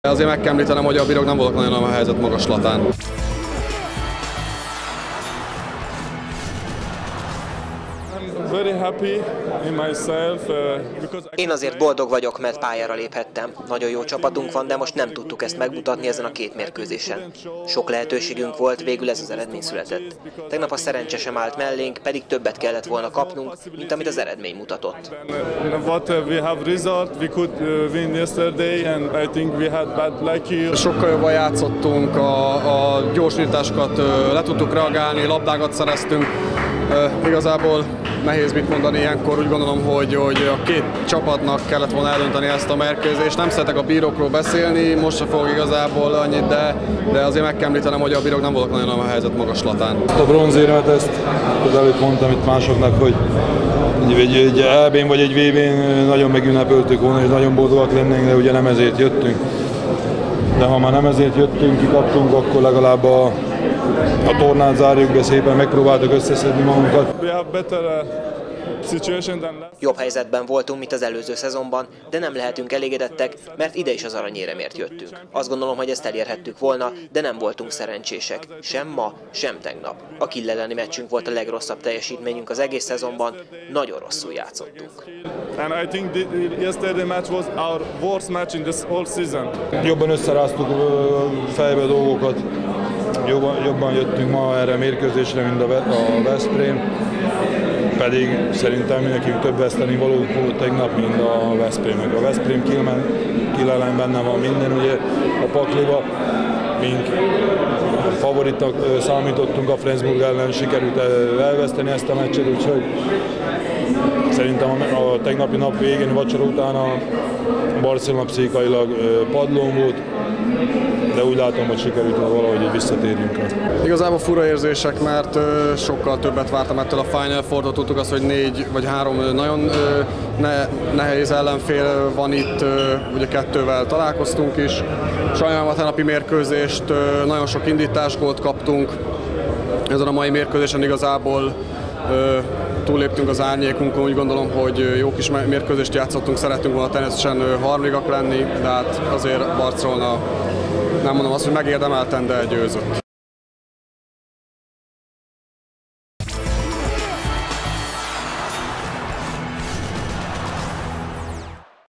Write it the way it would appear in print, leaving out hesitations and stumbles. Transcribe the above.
Azért meg kell említenem, hogy a bírók nem voltak nagyon a helyzet magaslatán. Én azért boldog vagyok, mert pályára léphettem. Nagyon jó csapatunk van, de most nem tudtuk ezt megmutatni ezen a két mérkőzésen. Sok lehetőségünk volt, végül ez az eredmény született. Tegnap a szerencse sem állt mellénk, pedig többet kellett volna kapnunk, mint amit az eredmény mutatott. Sokkal jobban játszottunk, a gyorsításokat le tudtuk reagálni, labdákat szereztünk. Igazából nehéz mit mondani ilyenkor, úgy gondolom, hogy a két csapatnak kellett volna eldönteni ezt a mérkőzést. Nem szeretek a bírókról beszélni, most se fogok igazából annyit, de azért meg kell említenem, hogy a bírók nem voltak nagyon a helyzet magaslatán. A bronzérmet ezt előtt mondtam itt másoknak, hogy egy EB-n vagy egy VB-n nagyon megünnepöltük volna, és nagyon boldogak lennénk, de ugye nem ezért jöttünk. De ha már nem ezért jöttünk, kikaptunk, akkor legalább a tornát zárjuk be szépen, megpróbáltuk összeszedni magunkat. Jobb helyzetben voltunk, mint az előző szezonban, de nem lehetünk elégedettek, mert ide is az aranyéremért jöttünk. Azt gondolom, hogy ezt elérhettük volna, de nem voltunk szerencsések. Sem ma, sem tegnap. A Kiel elleni meccsünk volt a legrosszabb teljesítményünk az egész szezonban, nagyon rosszul játszottunk. Jobban összeráztuk fejbe a dolgokat, jobban jöttünk ma erre a mérkőzésre, mint a Veszprém. Pedig szerintem nekünk több vesztenivalónk volt tegnap, mint a Veszprémnek. A Veszprém Kiel ellen benne van minden, ugye a pakliba, mink favoritnak számítottunk a Flensburg ellen, sikerült elveszteni ezt a meccset, úgyhogy szerintem a tegnapi nap végén, vacsora után a Barcelona pszichikailag padlón volt, de úgy látom, hogy sikerült valahogy visszatérjünk. Igazából fura érzések, mert sokkal többet vártam ettől a Final Four-tól. Tudtuk azt, hogy 4 vagy 3 nagyon nehéz ellenfél van itt, ugye 2-vel találkoztunk is. Sajnálom a tegnapi mérkőzést, nagyon sok indításgólt kaptunk. Ezen a mai mérkőzésen igazából túlléptünk az árnyékunkon, úgy gondolom, hogy jó kis mérkőzést játszottunk, szerettünk volna természetesen harmadikak lenni, de hát azért Barcelona, nem mondom azt, hogy megérdemelten, de győzött.